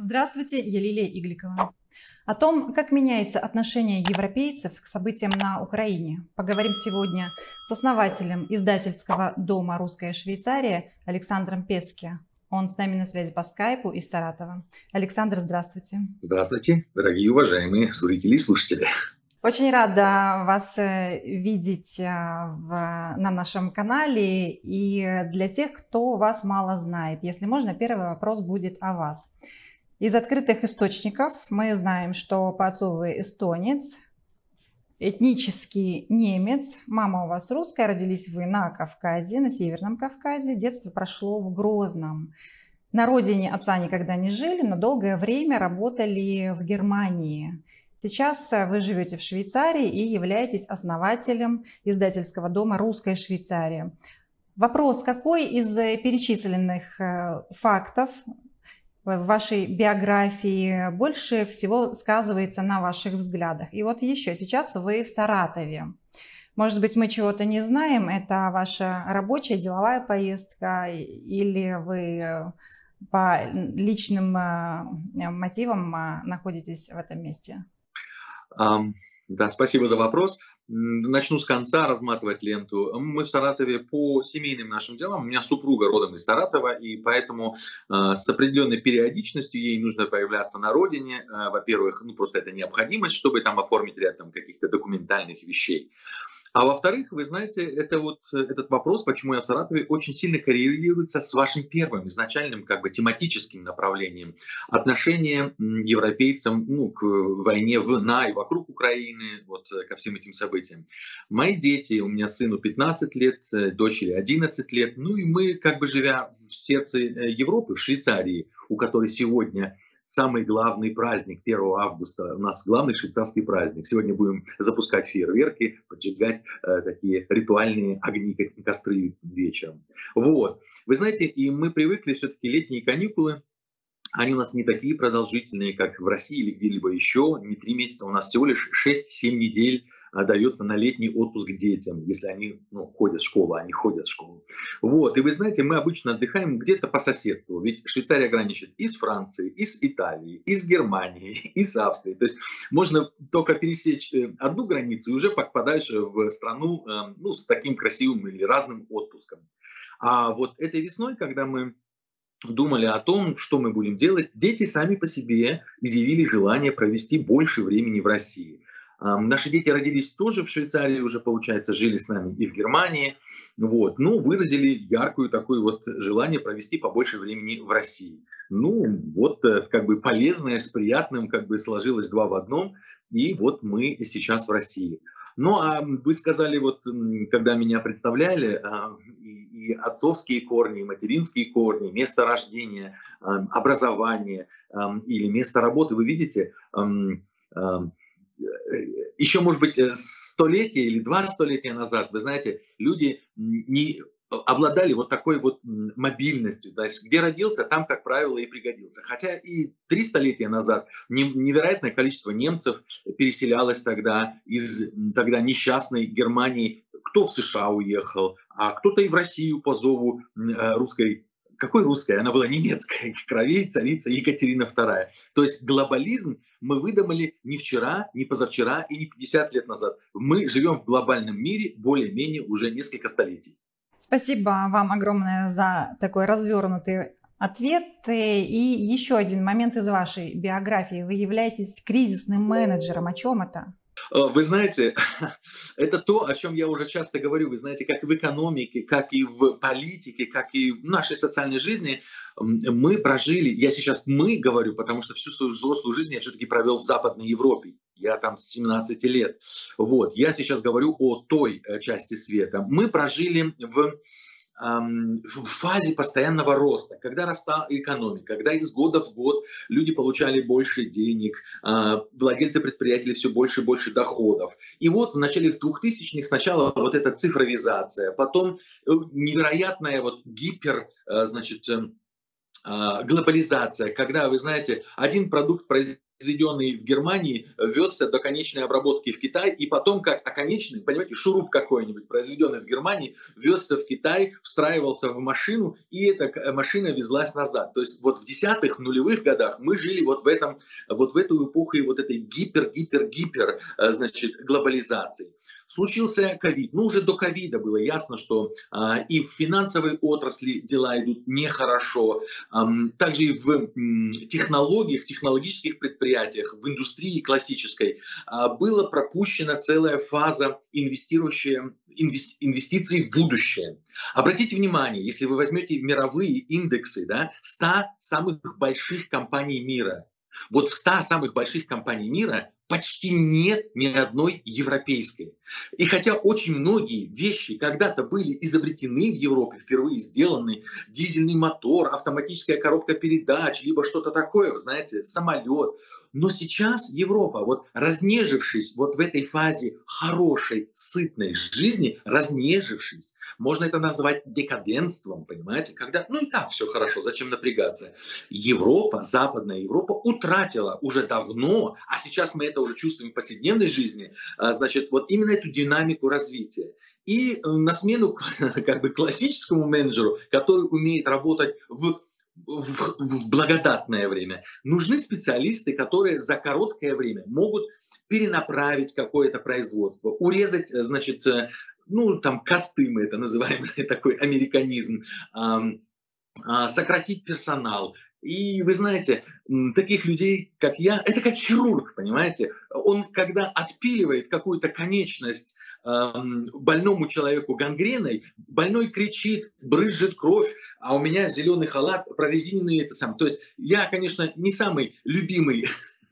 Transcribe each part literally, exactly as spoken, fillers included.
Здравствуйте, я Лилия Игликова. О том, как меняется отношение европейцев к событиям на Украине, поговорим сегодня с основателем издательского дома «Русская Швейцария» Александром Пески. Он с нами на связи по скайпу из Саратова. Александр, здравствуйте. Здравствуйте, дорогие уважаемые зрители и слушатели. Очень рада вас видеть в, на нашем канале. И для тех, кто вас мало знает, если можно, первый вопрос будет о вас. Из открытых источников мы знаем, что по отцу вы эстонец, этнический немец, мама у вас русская, родились вы на Кавказе, на Северном Кавказе, детство прошло в Грозном. На родине отца никогда не жили, но долгое время работали в Германии. Сейчас вы живете в Швейцарии и являетесь основателем издательского дома «Русская Швейцария». Вопрос: какой из перечисленных фактов в вашей биографии больше всего сказывается на ваших взглядах? И вот еще, сейчас вы в Саратове. Может быть, мы чего-то не знаем, это ваша рабочая, деловая поездка, или вы по личным мотивам находитесь в этом месте? Um, да, спасибо за вопрос. Начну с конца, разматывать ленту. Мы в Саратове по семейным нашим делам. У меня супруга родом из Саратова, и поэтому э, с определенной периодичностью ей нужно появляться на родине. Э, во-первых, ну просто это необходимость, чтобы там оформить ряд там, каких-то документальных вещей. А во-вторых, вы знаете, это вот, этот вопрос, почему я в Саратове, очень сильно коррелируется с вашим первым, изначальным как бы тематическим направлением. Отношение европейцам ну, к войне в, на и вокруг Украины, вот, ко всем этим событиям. Мои дети, у меня сыну пятнадцать лет, дочери одиннадцать лет, ну и мы, как бы живя в сердце Европы, в Швейцарии, у которой сегодня самый главный праздник, первого августа, у нас главный швейцарский праздник. Сегодня будем запускать фейерверки, поджигать э, такие ритуальные огни, костры вечером. Вот. Вы знаете, и мы привыкли все-таки летние каникулы, они у нас не такие продолжительные, как в России или где-либо еще, не три месяца, у нас всего лишь шесть-семь недель дается на летний отпуск детям, если они ну, ходят в школу, они ходят в школу. Вот. И вы знаете, мы обычно отдыхаем где-то по соседству, ведь Швейцария граничит и с Францией, и с Италией, и с Германией, и с Австрией. То есть можно только пересечь одну границу и уже попадаешь в страну ну, с таким красивым или разным отпуском. А вот этой весной, когда мы думали о том, что мы будем делать, дети сами по себе изъявили желание провести больше времени в России. Наши дети родились тоже в Швейцарии, уже, получается, жили с нами и в Германии. Вот. Ну, выразили яркую такое вот желание провести побольше времени в России. Ну, вот как бы полезное с приятным как бы сложилось два в одном. И вот мы сейчас в России. Ну, а вы сказали, вот, когда меня представляли, и, и отцовские корни, и материнские корни, место рождения, образование или место работы, вы видите, еще, может быть, столетие или два столетия назад, вы знаете, люди не обладали вот такой вот мобильностью. То есть, где родился, там, как правило, и пригодился. Хотя и три столетия назад невероятное количество немцев переселялось тогда из тогда несчастной Германии. Кто в США уехал, а кто-то и в Россию по зову русской. Какой русской? Она была немецкой, кровей царица Екатерина вторая. То есть глобализм мы выдумали не вчера, не позавчера и не пятьдесят лет назад. Мы живем в глобальном мире более-менее уже несколько столетий. Спасибо вам огромное за такой развернутый ответ. И еще один момент из вашей биографии. Вы являетесь кризисным менеджером. О чем это? Вы знаете, это то, о чем я уже часто говорю. Вы знаете, как в экономике, как и в политике, как и в нашей социальной жизни мы прожили, я сейчас мы говорю, потому что всю свою взрослую жизнь я все-таки провел в Западной Европе. Я там с семнадцати лет. Вот. Я сейчас говорю о той части света. Мы прожили в... в фазе постоянного роста, когда росла экономика, когда из года в год люди получали больше денег, владельцы предприятий все больше и больше доходов. И вот в начале двухтысячных сначала вот эта цифровизация, потом невероятная вот гипер, значит, глобализация, когда, вы знаете, один продукт производится произведенный в Германии, везся до конечной обработки в Китай, и потом как оконечный, понимаете, шуруп какой-нибудь, произведенный в Германии, везся в Китай, встраивался в машину, и эта машина везлась назад. То есть вот в десятых, нулевых годах мы жили вот в этом, вот в эту эпоху и вот этой гипер-гипер-гипер, значит, глобализации. Случился ковид. Ну, уже до ковида было ясно, что а, и в финансовой отрасли дела идут нехорошо. А, также и в м, технологиях, технологических предприятиях, в индустрии классической а, была пропущена целая фаза инвестирующая, инвести, инвестиций в будущее. Обратите внимание, если вы возьмете мировые индексы, да, ста самых больших компаний мира. Вот в ста самых больших компаний мира почти нет ни одной европейской. И хотя очень многие вещи когда-то были изобретены в Европе, впервые сделаны, дизельный мотор, автоматическая коробка передач, либо что-то такое, вы знаете, самолет, но сейчас Европа, вот разнежившись вот в этой фазе хорошей, сытной жизни, разнежившись, можно это назвать декаденством, понимаете, когда, ну и так все хорошо, зачем напрягаться. Европа, Западная Европа утратила уже давно, а сейчас мы это уже чувствуем в повседневной жизни, значит, вот именно эту динамику развития. И на смену как бы классическому менеджеру, который умеет работать в В, в благодатное время. Нужны специалисты, которые за короткое время могут перенаправить какое-то производство, урезать, значит, ну, там, косты мы это называем, такой американизм, сократить персонал. И вы знаете, таких людей, как я, это как хирург, понимаете? Он, когда отпиливает какую-то конечность э, больному человеку гангреной, больной кричит, брызжет кровь, а у меня зеленый халат, прорезиненный это сам. То есть я, конечно, не самый любимый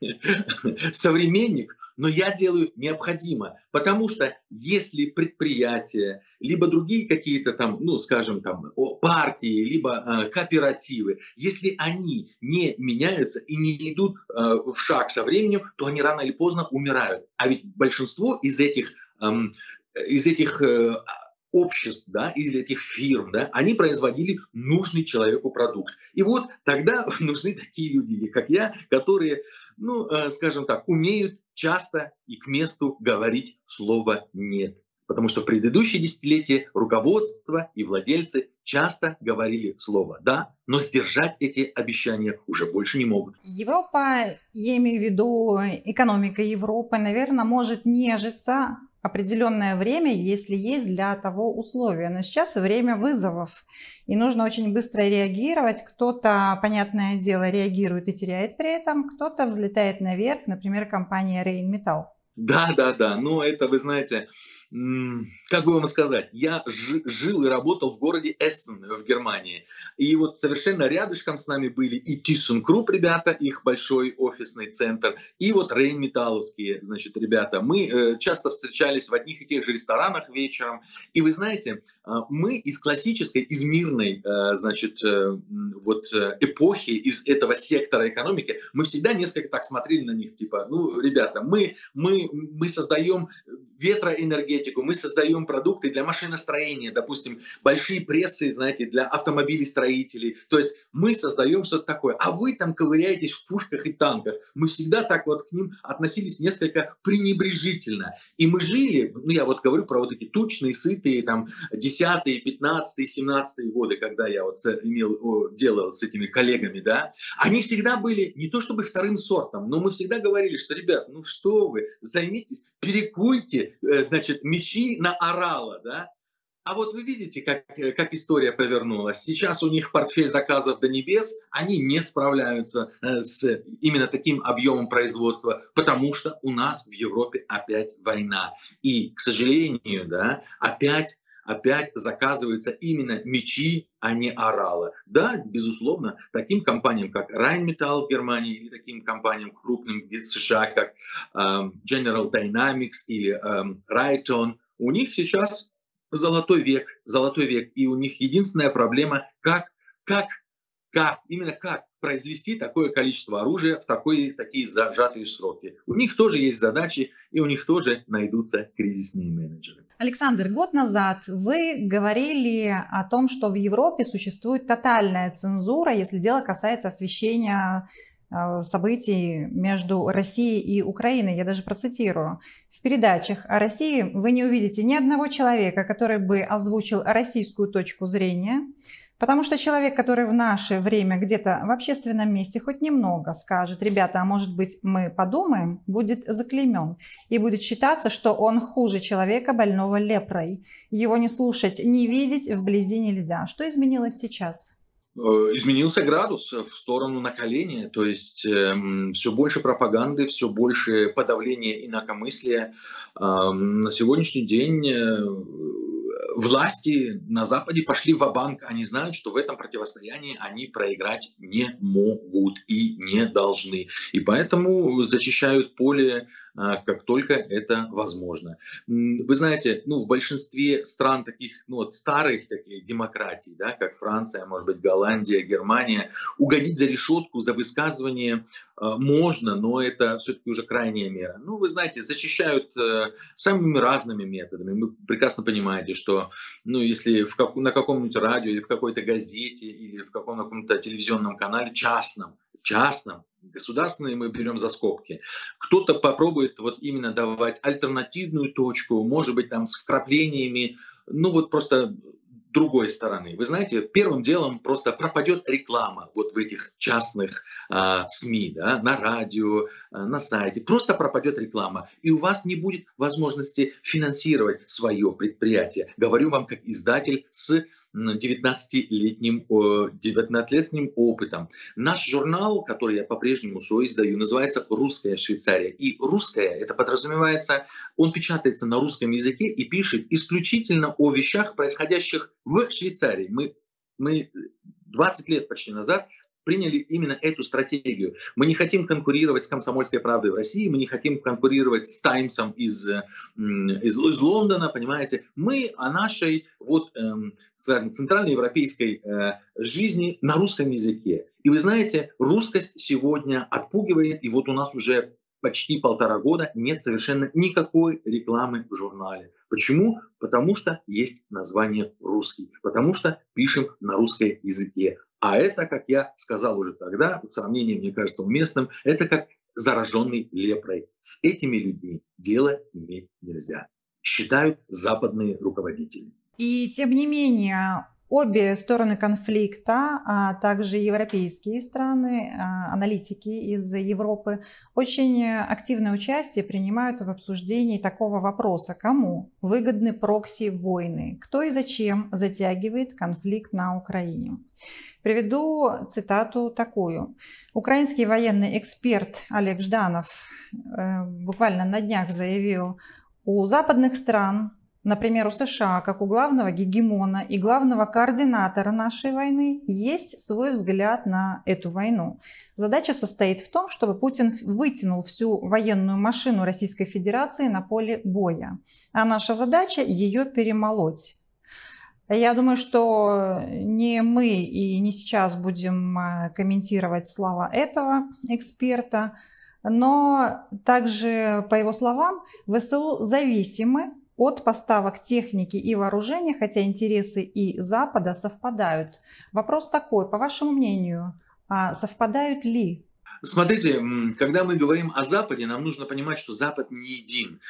современник, но я делаю необходимо, потому что если предприятия, либо другие какие-то там, ну, скажем, там, партии, либо э, кооперативы, если они не меняются и не идут э, в шаг со временем, то они рано или поздно умирают. А ведь большинство из этих, э, из этих э, обществ, да, или этих фирм, да, они производили нужный человеку продукт. И вот тогда нужны такие люди, как я, которые, ну, э, скажем так, умеют часто и к месту говорить слово «нет». Потому что в предыдущие десятилетия руководство и владельцы часто говорили слово «да», но сдержать эти обещания уже больше не могут. Европа, я имею в виду экономика Европы, наверное, может нежиться определенное время, если есть для того условия. Но сейчас время вызовов, и нужно очень быстро реагировать. Кто-то, понятное дело, реагирует и теряет при этом, кто-то взлетает наверх, например, компания Rheinmetall. Да, да, да, но это, вы знаете, как бы вам сказать, я жил и работал в городе Эссен в Германии, и вот совершенно рядышком с нами были и ThyssenKrupp ребята, их большой офисный центр, и вот Rheinmetallовские, значит, ребята. Мы часто встречались в одних и тех же ресторанах вечером, и вы знаете, мы из классической, из мирной, значит, вот эпохи, из этого сектора экономики, мы всегда несколько так смотрели на них, типа, ну, ребята, мы, мы, мы создаем ветроэнергетику, мы создаем продукты для машиностроения, допустим, большие прессы, знаете, для автомобилестроителей. То есть мы создаем что-то такое, а вы там ковыряетесь в пушках и танках. Мы всегда так вот к ним относились несколько пренебрежительно. И мы жили, ну я вот говорю про вот эти тучные, сытые, там, десятые, пятнадцатые, семнадцатые годы, когда я вот имел дело с этими коллегами, да, они всегда были не то чтобы вторым сортом, но мы всегда говорили, что, ребят, ну что вы, займитесь, перекуйте, значит, мечи на орала, да. А вот вы видите, как, как история повернулась. Сейчас у них портфель заказов до небес, они не справляются с именно таким объемом производства, потому что у нас в Европе опять война. И, к сожалению, да, опять, опять заказываются именно мечи, а не орала. Да, безусловно, таким компаниям, как Rheinmetall в Германии, или таким компаниям крупным в США, как э, General Dynamics или э, Raytheon, у них сейчас золотой век, золотой век, и у них единственная проблема, как, как, как, именно как произвести такое количество оружия в такой, такие зажатые сроки. У них тоже есть задачи, и у них тоже найдутся кризисные менеджеры. Александр, год назад вы говорили о том, что в Европе существует тотальная цензура, если дело касается освещения событий между Россией и Украиной. Я даже процитирую. В передачах о России вы не увидите ни одного человека, который бы озвучил российскую точку зрения, потому что человек, который в наше время где-то в общественном месте хоть немного скажет: ребята, а может быть мы подумаем, будет заклеймен и будет считаться, что он хуже человека, больного лепрой. Его не слушать, не видеть вблизи нельзя. Что изменилось сейчас? Изменился градус в сторону накаления, то есть э, все больше пропаганды, все больше подавления инакомыслия. Э, на сегодняшний день э, власти на Западе пошли ва-банк, они знают, что в этом противостоянии они проиграть не могут и не должны. И поэтому зачищают поле, как только это возможно. Вы знаете, ну, в большинстве стран таких, ну, вот старых таких демократий, да, как Франция, может быть, Голландия, Германия, угодить за решетку за высказывание э, можно, но это все-таки уже крайняя мера. Ну, вы знаете, зачищают э, самыми разными методами. Вы прекрасно понимаете, что, ну, если в как, на каком-нибудь радио или в какой-то газете или в каком-то телевизионном канале частном, частном, государственные мы берем за скобки, кто-то попробует вот именно давать альтернативную точку, может быть, там с вкраплениями, ну вот просто другой стороны. Вы знаете, первым делом просто пропадет реклама вот в этих частных э, СМИ, да, на радио, э, на сайте. Просто пропадет реклама. И у вас не будет возможности финансировать свое предприятие. Говорю вам как издатель с девятнадцатилетним, девятнадцатилетним опытом. Наш журнал, который я по-прежнему соиздаю, называется «Русская Швейцария». И «Русская» это подразумевается, он печатается на русском языке и пишет исключительно о вещах, происходящих в Швейцарии. Мы, мы двадцать лет почти назад приняли именно эту стратегию. Мы не хотим конкурировать с «Комсомольской правдой» в России, мы не хотим конкурировать с «Таймсом» из, из, из Лондона, понимаете. Мы о нашей вот, эм, скажем, центральноевропейской э, жизни на русском языке. И вы знаете, русскость сегодня отпугивает, и вот у нас уже почти полтора года нет совершенно никакой рекламы в журнале. Почему? Потому что есть название «Русский», потому что пишем на русском языке. А это, как я сказал уже тогда, сравнение, мне кажется, уместным, это как зараженный лепрой. С этими людьми дело иметь нельзя, считают западные руководители. И тем не менее, обе стороны конфликта, а также европейские страны, аналитики из Европы, очень активное участие принимают в обсуждении такого вопроса: кому выгодны прокси-войны, кто и зачем затягивает конфликт на Украине. Приведу цитату такую. Украинский военный эксперт Олег Жданов э, буквально на днях заявил: у западных стран, например, у США, как у главного гегемона и главного координатора нашей войны, есть свой взгляд на эту войну. Задача состоит в том, чтобы Путин вытянул всю военную машину Российской Федерации на поле боя. А наша задача – ее перемолоть. Я думаю, что не мы и не сейчас будем комментировать слова этого эксперта, но также, по его словам, ВСУ зависимы от поставок техники и вооружения, хотя интересы и Запада совпадают. Вопрос такой: по вашему мнению, совпадают ли? Смотрите, когда мы говорим о Западе, нам нужно понимать, что Запад не един.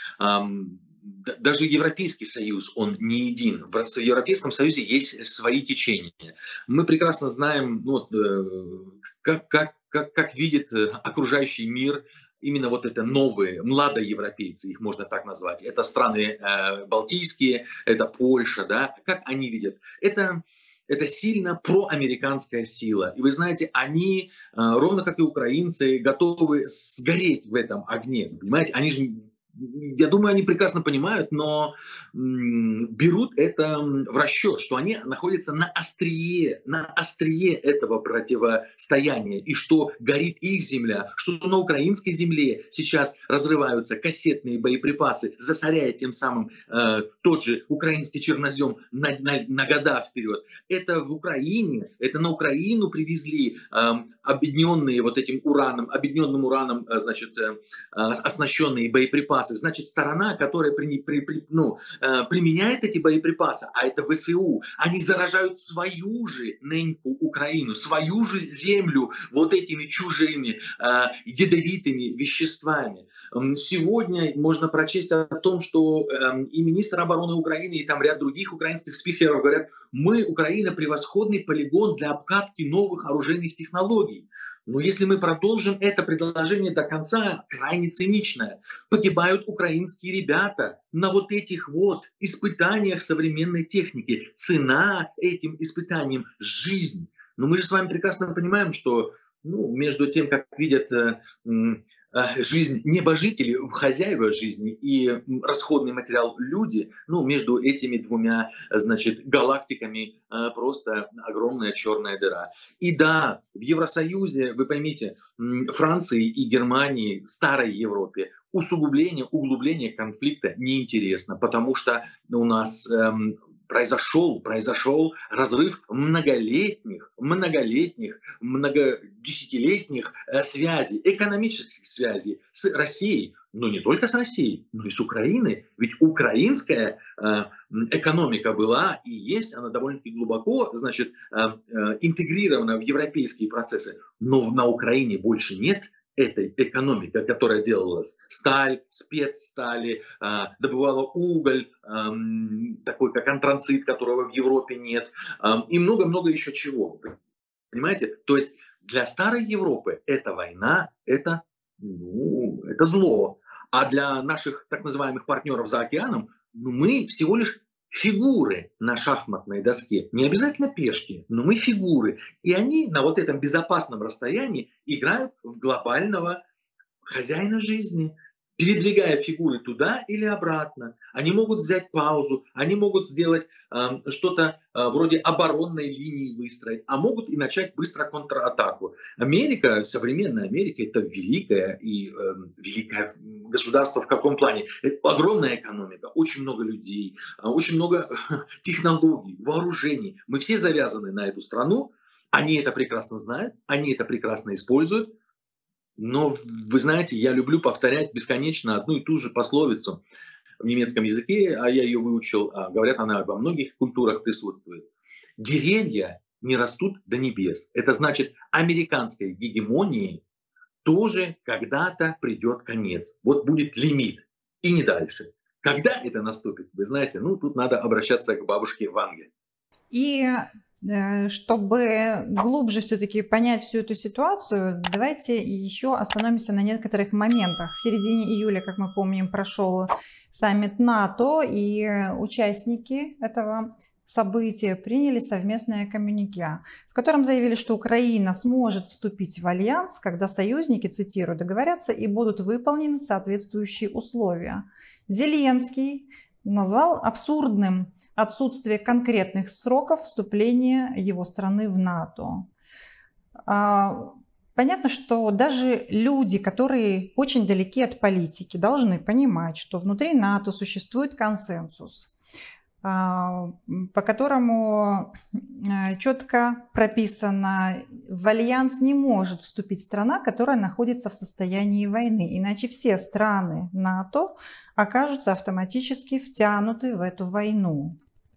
Даже Европейский Союз, он не един. В Европейском Союзе есть свои течения. Мы прекрасно знаем, ну, как, как, как, как видит окружающий мир именно вот это новые, младоевропейцы, их можно так назвать. Это страны э, балтийские, это Польша, да. Как они видят? Это, это сильно проамериканская сила. И вы знаете, они, э, ровно как и украинцы, готовы сгореть в этом огне. Понимаете, они же... Я думаю, они прекрасно понимают, но берут это в расчет, что они находятся на острие, на острие этого противостояния, и что горит их земля, что на украинской земле сейчас разрываются кассетные боеприпасы, засоряя тем самым э, тот же украинский чернозем на, на, на года вперед. Это в Украине, это на Украину привезли э, объединенные вот этим ураном, объединенным ураном, значит, э, оснащенные боеприпасы боеприпасы, значит, сторона, которая при, при, при, ну, э, применяет эти боеприпасы, а это ВСУ, они заражают свою же неньку Украину, свою же землю вот этими чужими э, ядовитыми веществами. Сегодня можно прочесть о том, что э, и министр обороны Украины, и там ряд других украинских спикеров говорят, мы, Украина, превосходный полигон для обкатки новых оружейных технологий. Но если мы продолжим это предложение до конца, крайне циничное, погибают украинские ребята на вот этих вот испытаниях современной техники. Цена этим испытаниям – жизнь. Но мы же с вами прекрасно понимаем, что ну, между тем, как видят э, э, жизнь небожители, хозяева жизни и расходный материал люди, ну, между этими двумя, значит, галактиками э, просто огромная черная дыра. И да, в Евросоюзе, вы поймите, Франции и Германии, старой Европе, усугубление, углубление конфликта неинтересно, потому что у нас эм, произошел, произошел разрыв многолетних, многолетних, многодесятилетних э, связей, экономических связей с Россией, но не только с Россией, но и с Украиной. Ведь украинская э, экономика была и есть, она довольно-таки глубоко, значит, э, э, интегрирована в европейские процессы, но на Украине больше нет этой экономики, которая делала сталь, спецстали, добывала уголь, такой как антрацит, которого в Европе нет, и много-много еще чего. Понимаете? То есть для старой Европы эта война, это, ну, это зло. А для наших так называемых партнеров за океаном, ну, мы всего лишь фигуры на шахматной доске. Не обязательно пешки, но мы фигуры. И они на вот этом безопасном расстоянии играют в глобального хозяина жизни, передвигая фигуры туда или обратно. Они могут взять паузу, они могут сделать э, что-то э, вроде оборонной линии выстроить, а могут и начать быстро контратаку. Америка, современная Америка, это великое и э, великое государство в каком плане? Это огромная экономика, очень много людей, очень много технологий, вооружений. Мы все завязаны на эту страну, они это прекрасно знают, они это прекрасно используют. Но, вы знаете, я люблю повторять бесконечно одну и ту же пословицу в немецком языке, а я ее выучил, а говорят, она во многих культурах присутствует. Деревья не растут до небес. Это значит, американской гегемонии тоже когда-то придет конец. Вот будет лимит, и не дальше. Когда это наступит, вы знаете, ну тут надо обращаться к бабушке Ванге. И чтобы глубже все-таки понять всю эту ситуацию, давайте еще остановимся на некоторых моментах. В середине июля, как мы помним, прошел саммит НАТО, и участники этого события приняли совместное коммюнике, в котором заявили, что Украина сможет вступить в альянс, когда союзники, цитирую, договорятся и будут выполнены соответствующие условия. Зеленский назвал абсурдным отсутствие конкретных сроков вступления его страны в НАТО. Понятно, что даже люди, которые очень далеки от политики, должны понимать, что внутри НАТО существует консенсус, по которому четко прописано, в альянс не может вступить страна, которая находится в состоянии войны, иначе все страны НАТО окажутся автоматически втянуты в эту войну.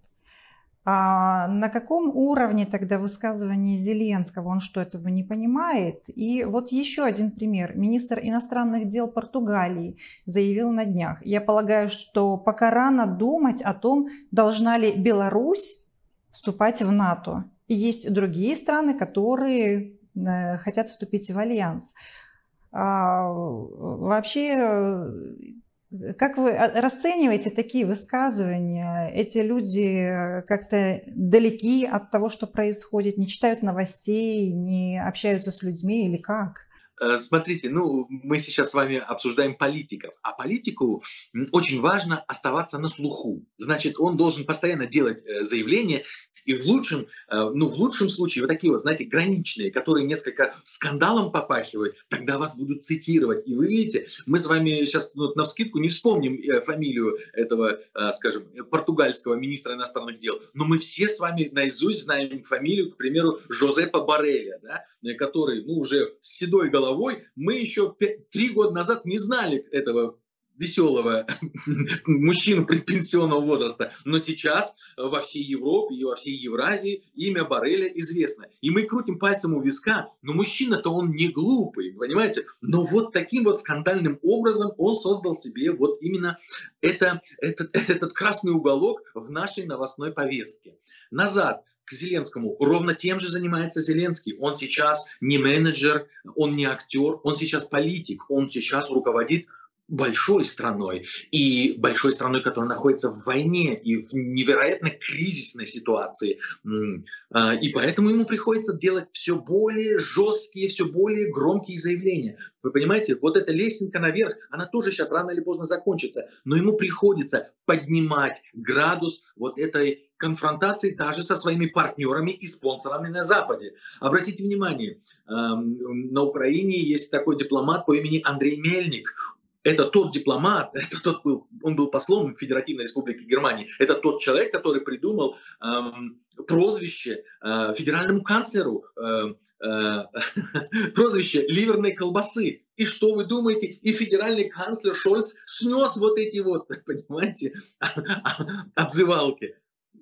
А на каком уровне тогда высказывание Зеленского? Он что, этого не понимает? И вот еще один пример. Министр иностранных дел Португалии заявил на днях: я полагаю, что пока рано думать о том, должна ли Беларусь вступать в НАТО. И есть другие страны, которые хотят вступить в альянс. А вообще, как вы расцениваете такие высказывания? Эти люди как-то далеки от того, что происходит, не читают новостей, не общаются с людьми или как? Смотрите, ну, мы сейчас с вами обсуждаем политиков, а политику очень важно оставаться на слуху. Значит, он должен постоянно делать заявления, и в лучшем, ну, в лучшем случае, вот такие вот, знаете, граничные, которые несколько скандалом попахивают, тогда вас будут цитировать. И вы видите, мы с вами сейчас ну, навскидку не вспомним фамилию этого, скажем, португальского министра иностранных дел, но мы все с вами наизусть знаем фамилию, к примеру, Жозепа Борреля, да, который, ну, уже с седой головой, мы еще три года назад не знали этого веселого мужчину предпенсионного возраста, но сейчас во всей Европе и во всей Евразии имя Борреля известно. И мы крутим пальцем у виска, но мужчина-то он не глупый, понимаете? Но вот таким вот скандальным образом он создал себе вот именно это, этот, этот красный уголок в нашей новостной повестке. Назад к Зеленскому. Ровно тем же занимается Зеленский. Он сейчас не менеджер, он не актер, он сейчас политик, он сейчас руководит большой страной. И большой страной, которая находится в войне и в невероятно кризисной ситуации. И поэтому ему приходится делать все более жесткие, все более громкие заявления. Вы понимаете, вот эта лесенка наверх, она тоже сейчас рано или поздно закончится. Но ему приходится поднимать градус вот этой конфронтации даже со своими партнерами и спонсорами на Западе. Обратите внимание, на Украине есть такой дипломат по имени Андрей Мельник. Это тот дипломат, это тот был, он был послом в Федеративной Республике Германии. Это тот человек, который придумал эм, прозвище э, федеральному канцлеру, э, э, прозвище ливерной колбасы. И что вы думаете? И федеральный канцлер Шольц снес вот эти вот, понимаете, обзывалки.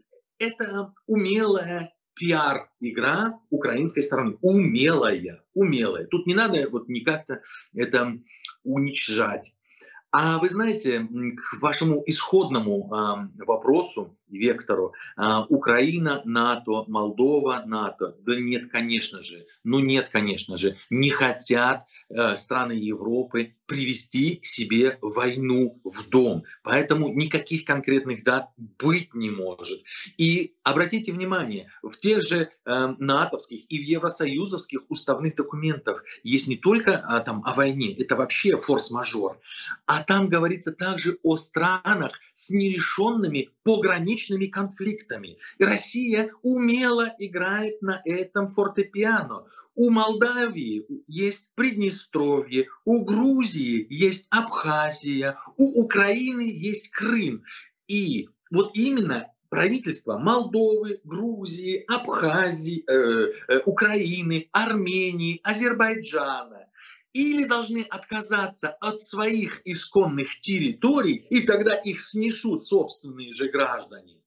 Это умелая пиар-игра украинской стороны. Умелая, умелая. Тут не надо вот никак-то это уничтожать. А вы знаете, к вашему исходному э, вопросу, вектору, э, Украина, НАТО, Молдова, НАТО, да нет, конечно же, ну нет, конечно же, не хотят э, страны Европы привести к себе войну в дом. Поэтому никаких конкретных дат быть не может. И обратите внимание, в тех же э, натовских и в евросоюзовских уставных документах есть не только э, там, о войне, это вообще форс-мажор, а там говорится также о странах с нерешенными пограничными конфликтами. И Россия умело играет на этом фортепиано. У Молдавии есть Приднестровье, у Грузии есть Абхазия, у Украины есть Крым. И вот именно правительства Молдовы, Грузии, Абхазии, э, э, Украины, Армении, Азербайджана или должны отказаться от своих исконных территорий, и тогда их снесут собственные же граждане.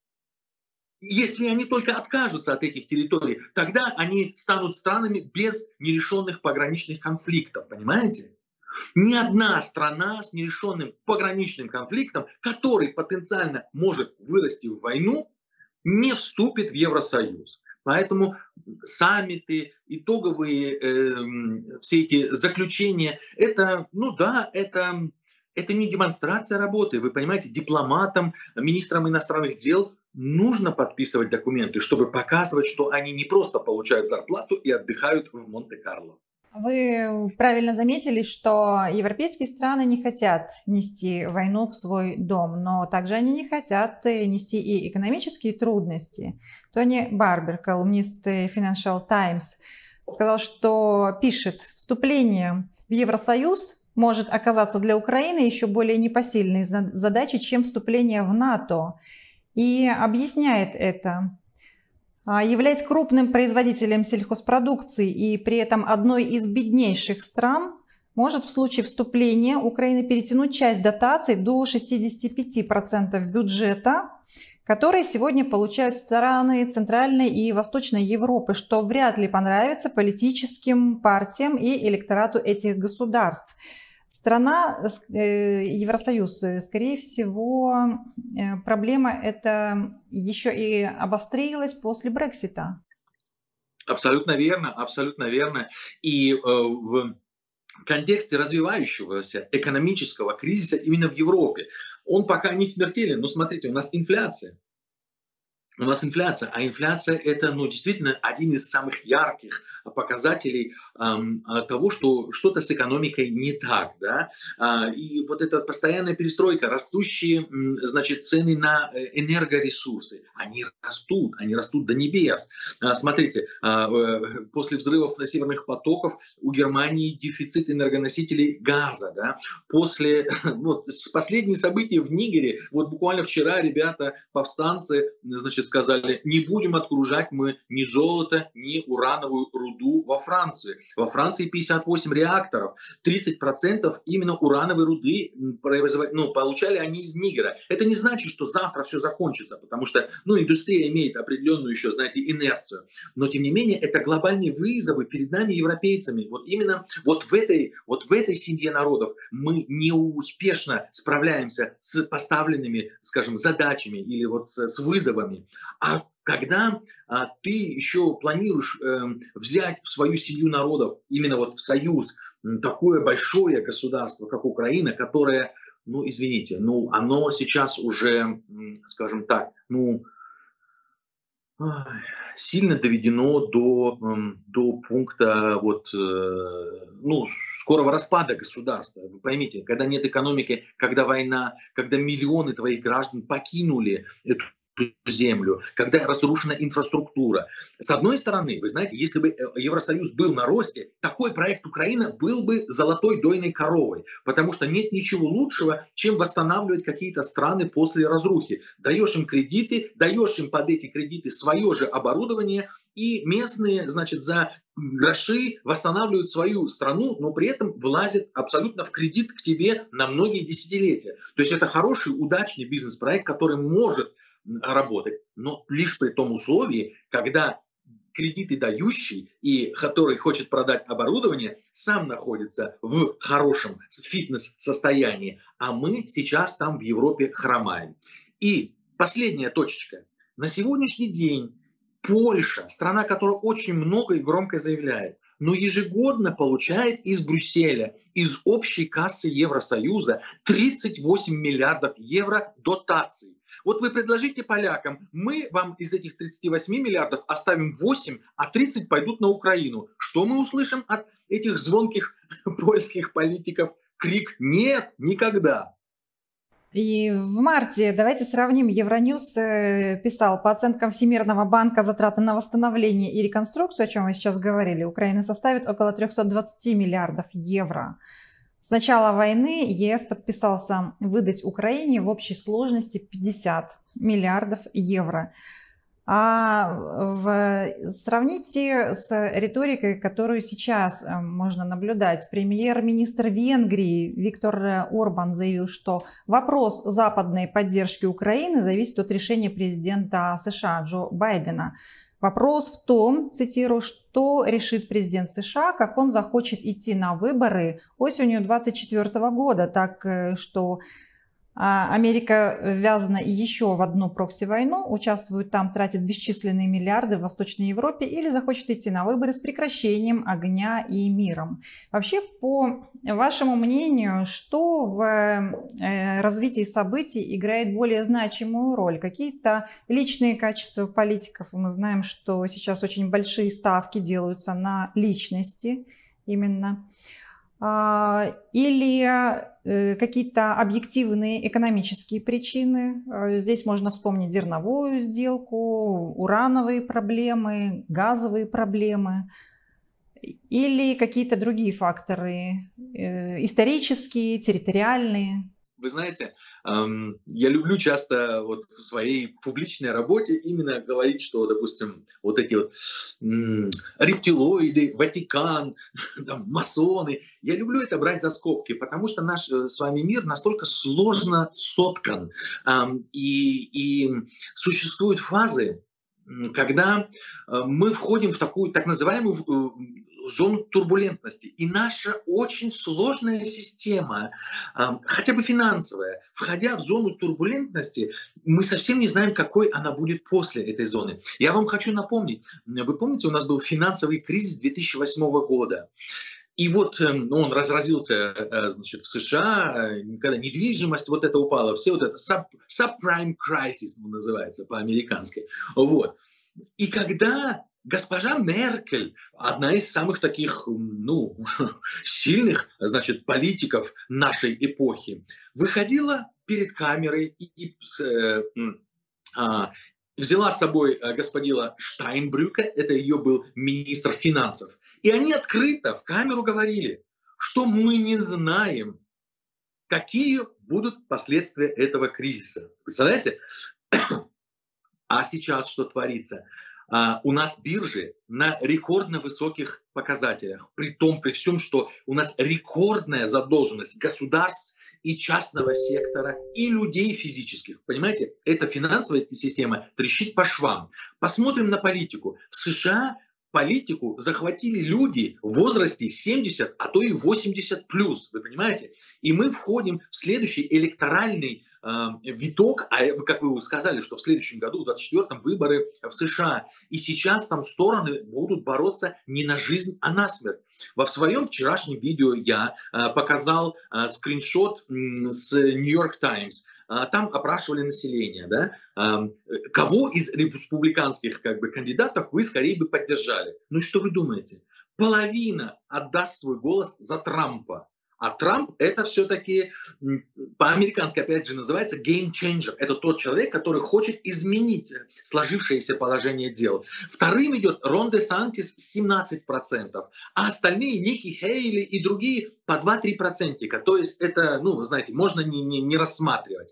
Если они только откажутся от этих территорий, тогда они станут странами без нерешенных пограничных конфликтов, понимаете? Ни одна страна с нерешенным пограничным конфликтом, который потенциально может вырасти в войну, не вступит в Евросоюз. Поэтому саммиты, итоговые э, все эти заключения, это, ну да, это, это не демонстрация работы. Вы понимаете, дипломатам, министрам иностранных дел нужно подписывать документы, чтобы показывать, что они не просто получают зарплату и отдыхают в Монте-Карло. Вы правильно заметили, что европейские страны не хотят нести войну в свой дом, но также они не хотят нести и экономические трудности. Тони Барбер, колумнист Financial Times, сказал, что пишет: вступление в Евросоюз может оказаться для Украины еще более непосильной задачей, чем вступление в НАТО. И объясняет это. Являясь крупным производителем сельхозпродукции и при этом одной из беднейших стран, может в случае вступления Украины перетянуть часть дотаций до шестидесяти пяти процентов бюджета, которые сегодня получают страны Центральной и Восточной Европы, что вряд ли понравится политическим партиям и электорату этих государств. Страна, Евросоюз, скорее всего, проблема эта еще и обострилась после Брексита. Абсолютно верно, абсолютно верно. И э, в контексте развивающегося экономического кризиса именно в Европе, он пока не смертелен, но смотрите, у нас инфляция. У нас инфляция, а инфляция это ну, действительно один из самых ярких показателей эм, того, что что-то с экономикой не так. Да? А, и вот эта постоянная перестройка, растущие значит, цены на энергоресурсы, они растут, они растут до небес. А, смотрите, а, после взрывов северных потоков у Германии дефицит энергоносителей газа. Да? После вот, последние события в Нигере, вот буквально вчера ребята, повстанцы, значит, значит, сказали, не будем отгружать мы ни золото, ни урановую руду во Франции. Во Франции пятьдесят восемь реакторов, тридцать процентов именно урановой руды ну, получали они из Нигера. Это не значит, что завтра все закончится, потому что ну, индустрия имеет определенную еще, знаете, инерцию. Но, тем не менее, это глобальные вызовы перед нами, европейцами. Вот именно вот в этой, вот в этой семье народов мы неуспешно справляемся с поставленными, скажем, задачами или вот с, с вызовами. А когда а, ты еще планируешь э, взять в свою семью народов, именно вот в союз, такое большое государство, как Украина, которое, ну, извините, ну, оно сейчас уже, скажем так, ну, сильно доведено до, до пункта вот, ну, скорого распада государства. Вы поймите, когда нет экономики, когда война, когда миллионы твоих граждан покинули эту землю, когда разрушена инфраструктура. С одной стороны, вы знаете, если бы Евросоюз был на росте, такой проект Украина был бы золотой дойной коровой, потому что нет ничего лучшего, чем восстанавливать какие-то страны после разрухи. Даешь им кредиты, даешь им под эти кредиты свое же оборудование, и местные, значит, за гроши восстанавливают свою страну, но при этом влазят абсолютно в кредит к тебе на многие десятилетия. То есть это хороший, удачный бизнес-проект, который может работать, но лишь при том условии, когда кредиты дающий и который хочет продать оборудование, сам находится в хорошем фитнес-состоянии, а мы сейчас там в Европе хромаем. И последняя точечка. На сегодняшний день Польша, страна, которая очень много и громко заявляет, но ежегодно получает из Брюсселя, из общей кассы Евросоюза тридцать восемь миллиардов евро дотаций. Вот вы предложите полякам, мы вам из этих тридцати восьми миллиардов оставим восемь, а тридцать пойдут на Украину. Что мы услышим от этих звонких польских политиков? Крик «нет, никогда». И в марте, давайте сравним, Евроньюз писал, по оценкам Всемирного банка затраты на восстановление и реконструкцию, о чем вы сейчас говорили, Украина составит около трёхсот двадцати миллиардов евро. С начала войны ЕС подписался выдать Украине в общей сложности пятьдесят миллиардов евро. А в... сравните с риторикой, которую сейчас можно наблюдать. Премьер-министр Венгрии Виктор Орбан заявил, что вопрос западной поддержки Украины зависит от решения президента США Джо Байдена. Вопрос в том, цитирую, что решит президент США, как он захочет идти на выборы осенью две тысячи двадцать четвёртого года, так что Америка ввязана еще в одну прокси-войну, участвует там, тратит бесчисленные миллиарды в Восточной Европе или захочет идти на выборы с прекращением огня и миром. Вообще, по вашему мнению, что в развитии событий играет более значимую роль? Какие-то личные качества политиков? Мы знаем, что сейчас очень большие ставки делаются на личности именно. Или какие-то объективные экономические причины. Здесь можно вспомнить зерновую сделку, урановые проблемы, газовые проблемы. Или какие-то другие факторы, исторические, территориальные. Вы знаете, эм, я люблю часто вот в своей публичной работе именно говорить, что, допустим, вот эти вот м, рептилоиды, Ватикан, там, масоны, я люблю это брать за скобки, потому что наш э, с вами мир настолько сложно соткан, эм, и, и существуют фазы, когда э, мы входим в такую так называемую э, зону турбулентности. И наша очень сложная система, э, хотя бы финансовая, входя в зону турбулентности, мы совсем не знаем, какой она будет после этой зоны. Я вам хочу напомнить, вы помните, у нас был финансовый кризис две тысячи восьмого года. И вот ну, он разразился, значит, в США, когда недвижимость вот это упала, все вот это sub, subprime crisis называется по-американски. Вот. И когда госпожа Меркель, одна из самых таких, ну, сильных, значит, политиков нашей эпохи, выходила перед камерой и, и э, э, взяла с собой господина Штайнбрюка, это ее был министр финансов. И они открыто в камеру говорили, что мы не знаем, какие будут последствия этого кризиса. Представляете? А сейчас что творится? А, у нас биржи на рекордно высоких показателях, при том, при всем, что у нас рекордная задолженность государств и частного сектора, и людей физических. Понимаете, эта финансовая система трещит по швам. Посмотрим на политику. В США политику захватили люди в возрасте семьдесят, а то и восемьдесят плюс, вы понимаете? И мы входим в следующий электоральный э, виток, а как вы сказали, что в следующем году, в двадцать четвёртом, выборы в США. И сейчас там стороны будут бороться не на жизнь, а на смерть. Во своем вчерашнем видео я э, показал э, скриншот э, с Нью-Йорк Таймс. Там опрашивали население, да, кого из республиканских как бы, кандидатов вы скорее бы поддержали. Ну и что вы думаете? Половина отдаст свой голос за Трампа. А Трамп это все-таки по-американски опять же называется game changer. Это тот человек, который хочет изменить сложившееся положение дел. Вторым идет Рон де Сантис семнадцать процентов, а остальные Ники Хейли и другие по два-три процента. То есть это, ну, вы знаете, можно не, не, не рассматривать.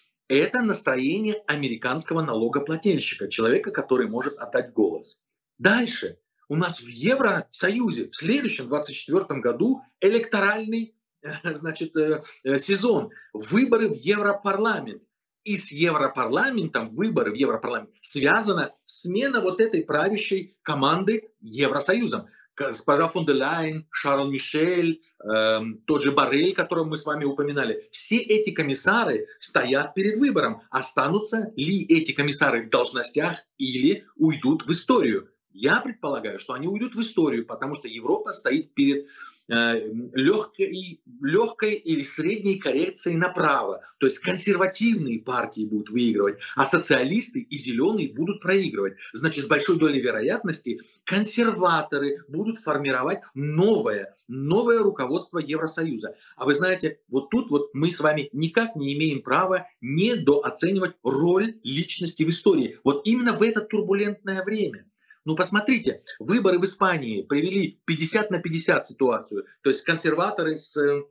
Это настроение американского налогоплательщика, человека, который может отдать голос. Дальше. У нас в Евросоюзе в следующем двадцать четвёртом году электоральный значит, сезон. Выборы в Европарламент. И с Европарламентом, выборы в Европарламент, связана смена вот этой правящей команды Евросоюзом. Госпожа фон дер Ляйен, Шарль Мишель, э, тот же Боррель, которого мы с вами упоминали. Все эти комиссары стоят перед выбором. Останутся ли эти комиссары в должностях или уйдут в историю? Я предполагаю, что они уйдут в историю, потому что Европа стоит перед э, легкой, легкой или средней коррекцией направо. То есть консервативные партии будут выигрывать, а социалисты и зеленые будут проигрывать. Значит, с большой долей вероятности консерваторы будут формировать новое, новое руководство Евросоюза. А вы знаете, вот тут вот мы с вами никак не имеем права недооценивать роль личности в истории. Вот именно в это турбулентное время. Ну, посмотрите, выборы в Испании привели пятьдесят на пятьдесят ситуацию. То есть консерваторы с, э,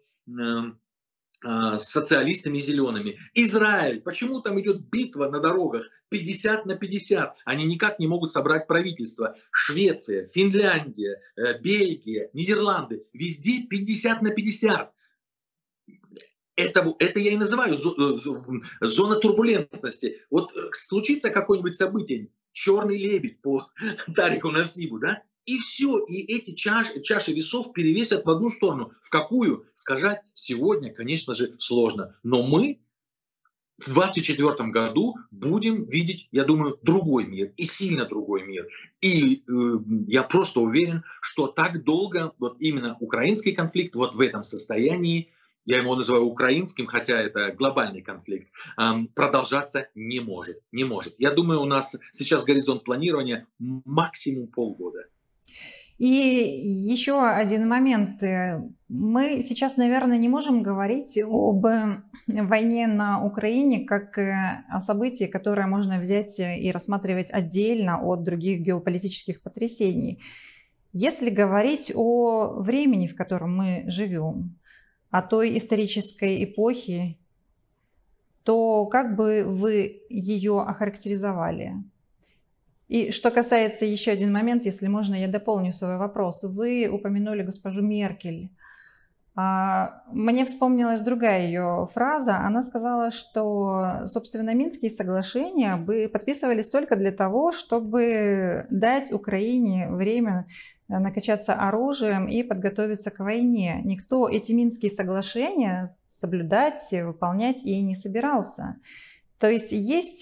э, с социалистами и зелеными. Израиль, почему там идет битва на дорогах? пятьдесят на пятьдесят. Они никак не могут собрать правительство. Швеция, Финляндия, э, Бельгия, Нидерланды. Везде пятьдесят на пятьдесят. Это, это я и называю зона турбулентности. Вот случится какое-нибудь событие, черный лебедь по Тарику Насибу, да? И все, и эти чаши, чаши весов перевесят в одну сторону. В какую? Сказать сегодня, конечно же, сложно. Но мы в двадцать четвёртом году будем видеть, я думаю, другой мир. И сильно другой мир. И э, я просто уверен, что так долго вот именно украинский конфликт вот в этом состоянии, я его называю украинским, хотя это глобальный конфликт, продолжаться не может. Не может. Я думаю, у нас сейчас горизонт планирования максимум полгода. И еще один момент. Мы сейчас, наверное, не можем говорить об войне на Украине как о событии, которое можно взять и рассматривать отдельно от других геополитических потрясений. Если говорить о времени, в котором мы живем, о той исторической эпохе, то как бы вы ее охарактеризовали? И что касается еще один момент, если можно, я дополню свой вопрос. Вы упомянули госпожу Меркель. Мне вспомнилась другая ее фраза. Она сказала, что, собственно, Минские соглашения бы подписывались только для того, чтобы дать Украине время накачаться оружием и подготовиться к войне. Никто эти Минские соглашения соблюдать, выполнять и не собирался. То есть есть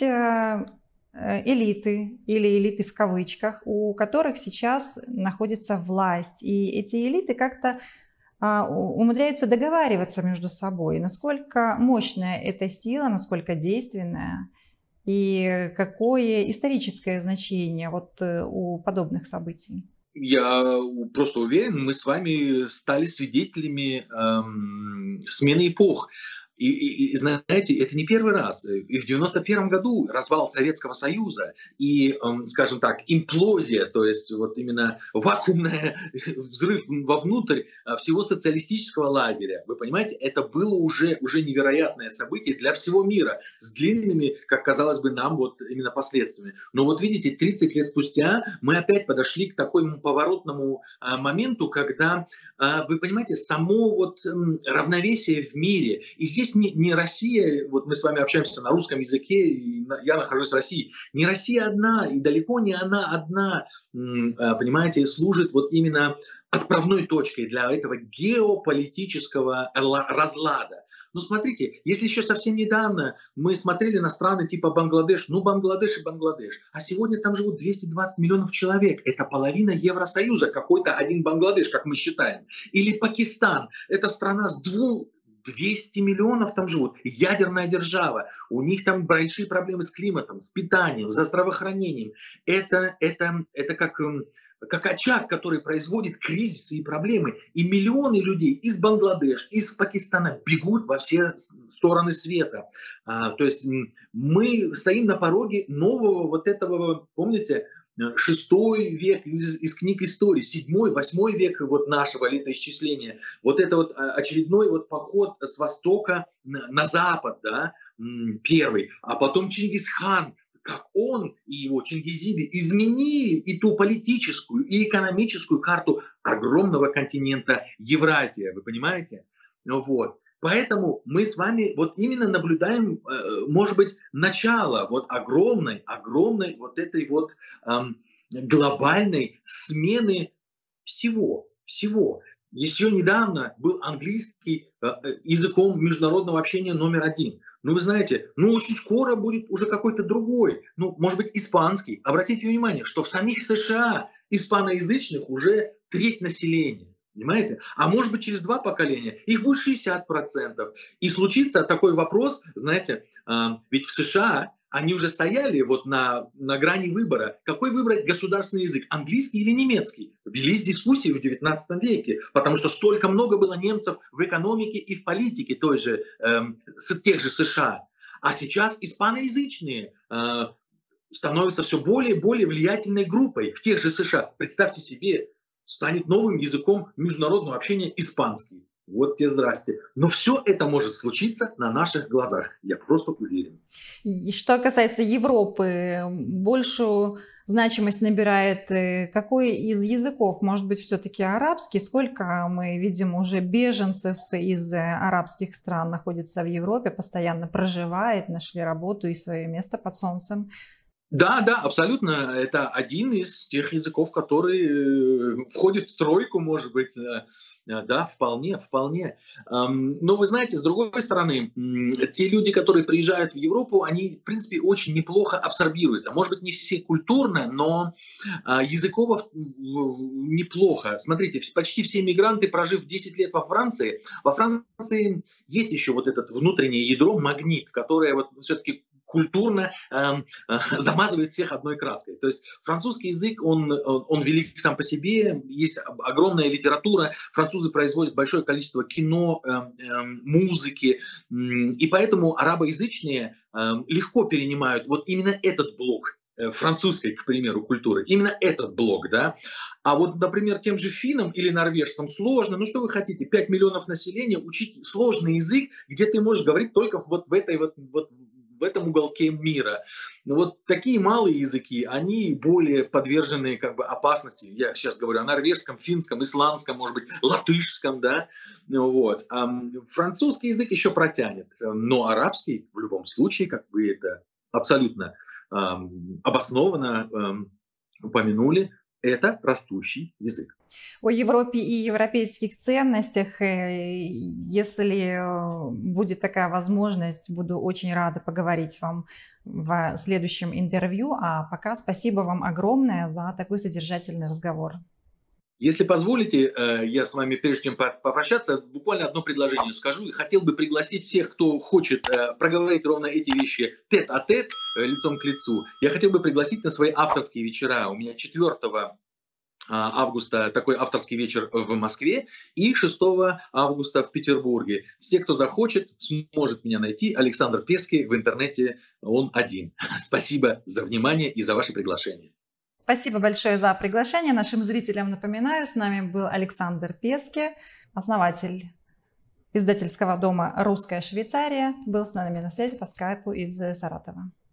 элиты, или элиты в кавычках, у которых сейчас находится власть. И эти элиты как-то умудряются договариваться между собой. Насколько мощная эта сила, насколько действенная, и какое историческое значение вот у подобных событий? Я просто уверен, мы с вами стали свидетелями эм, смены эпох. И, и, и знаете, это не первый раз. И в девяносто первом году развал Советского Союза и, скажем так, имплозия, то есть вот именно вакуумный взрыв вовнутрь всего социалистического лагеря. Вы понимаете, это было уже, уже невероятное событие для всего мира с длинными, как казалось бы, нам вот именно последствиями. Но вот видите, тридцать лет спустя мы опять подошли к такому поворотному а, моменту, когда, а, вы понимаете, само вот м, равновесие в мире. И здесь не, не Россия, вот мы с вами общаемся на русском языке, и на, я нахожусь в России. Не Россия одна, и далеко не она одна, м, а, понимаете, служит вот именно отправной точкой для этого геополитического разлада. Ну, смотрите, если еще совсем недавно мы смотрели на страны типа Бангладеш, ну, Бангладеш и Бангладеш, а сегодня там живут двести двадцать миллионов человек. Это половина Евросоюза, какой-то один Бангладеш, как мы считаем. Или Пакистан, это страна с двух... двести миллионов там живут, ядерная держава, у них там большие проблемы с климатом, с питанием, со здравоохранением. Это, это, это как... как очаг, который производит кризисы и проблемы. И миллионы людей из Бангладеш, из Пакистана бегут во все стороны света. А, то есть мы стоим на пороге нового вот этого, помните, шестой век из, из книг истории, седьмой, восьмой век вот нашего летоисчисления. Вот это вот очередной вот поход с востока на, на запад, да, первый. А потом Чингисхан, как он и его чингизиды изменили и ту политическую, и экономическую карту огромного континента Евразия, вы понимаете? Вот. Поэтому мы с вами вот именно наблюдаем, может быть, начало вот огромной, огромной вот этой вот эм, глобальной смены всего, всего. Еще недавно был английский э, языком международного общения номер один. Ну, вы знаете, ну, очень скоро будет уже какой-то другой, ну, может быть, испанский. Обратите внимание, что в самих США испаноязычных уже треть населения, понимаете? А может быть, через два поколения их будет шестьдесят процентов. И случится такой вопрос, знаете, э, ведь в США они уже стояли вот на, на грани выбора, какой выбрать государственный язык, английский или немецкий. Велись дискуссии в девятнадцатом веке, потому что столько много было немцев в экономике и в политике той же, э, с тех же США. А сейчас испаноязычные э, становятся все более и более влиятельной группой в тех же США. Представьте себе, станет новым языком международного общения испанский. Вот тебе здрасте. Но все это может случиться на наших глазах. Я просто уверен. И что касается Европы, большую значимость набирает какой из языков? Может быть, все-таки арабский? Сколько мы видим уже беженцев из арабских стран находится в Европе, постоянно проживает, нашли работу и свое место под солнцем? Да, да, абсолютно. Это один из тех языков, который входит в тройку, может быть. Да, вполне, вполне. Но вы знаете, с другой стороны, те люди, которые приезжают в Европу, они, в принципе, очень неплохо абсорбируются. Может быть, не все культурно, но языково неплохо. Смотрите, почти все мигранты, прожив десять лет во Франции, во Франции есть еще вот этот внутреннее ядро, магнит, которое вот все-таки культурно э, э, замазывает всех одной краской. То есть французский язык, он, он, он велик сам по себе, есть огромная литература, французы производят большое количество кино, э, э, музыки, э, и поэтому арабоязычные э, легко перенимают вот именно этот блок э, французской, к примеру, культуры, именно этот блок, да. А вот, например, тем же финнам или норвежцам сложно, ну что вы хотите, пять миллионов населения, учить сложный язык, где ты можешь говорить только вот в этой вот, вот в этом уголке мира. Но вот такие малые языки, они более подвержены как бы опасности. Я сейчас говорю о норвежском, финском, исландском, может быть, латышском, да. Вот. А французский язык еще протянет, но арабский в любом случае, как бы это абсолютно эм, обоснованно эм, упомянули, это растущий язык. О Европе и европейских ценностях, если будет такая возможность, буду очень рада поговорить вам в следующем интервью. А пока спасибо вам огромное за такой содержательный разговор. Если позволите, я с вами, прежде чем попрощаться, буквально одно предложение скажу. Хотел бы пригласить всех, кто хочет проговорить ровно эти вещи тет-а-тет, лицом к лицу. Я хотел бы пригласить на свои авторские вечера. У меня четвертого августа такой авторский вечер в Москве и шестого августа в Петербурге. Все, кто захочет, сможет меня найти. Александр Пески в интернете, он один. Спасибо за внимание и за ваше приглашение. Спасибо большое за приглашение. Нашим зрителям напоминаю, с нами был Александр Пески, основатель издательского дома «Русская Швейцария», был с нами на связи по скайпу из Саратова.